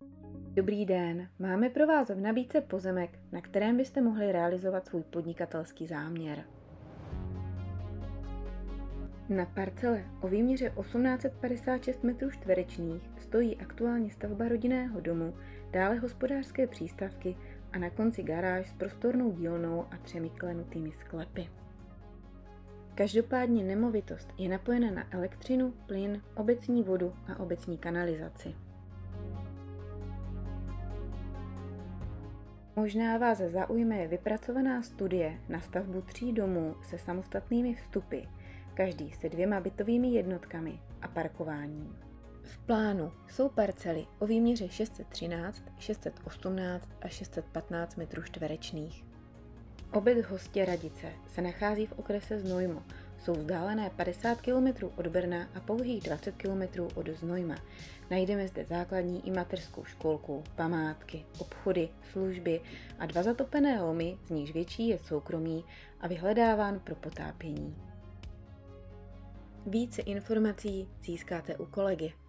Dobrý den, máme pro vás v nabídce pozemek, na kterém byste mohli realizovat svůj podnikatelský záměr. Na parcele o výměře 1856 m2 stojí aktuálně stavba rodinného domu, dále hospodářské přístavky a na konci garáž s prostornou dílnou a 3 klenutými sklepy. Každopádně nemovitost je napojena na elektřinu, plyn, obecní vodu a obecní kanalizaci. Možná vás zaujme vypracovaná studie na stavbu 3 domů se samostatnými vstupy, každý se 2 bytovými jednotkami a parkováním. V plánu jsou parcely o výměře 613, 618 a 615 m2. Obec Hostěradice se nachází v okrese Znojmo. Jsou vzdálené 50 km od Brna a pouhých 20 km od Znojma. Najdeme zde základní i mateřskou školku, památky, obchody, služby a 2 zatopené lomy, z nichž větší je soukromý a vyhledáván pro potápění. Více informací získáte u kolegy.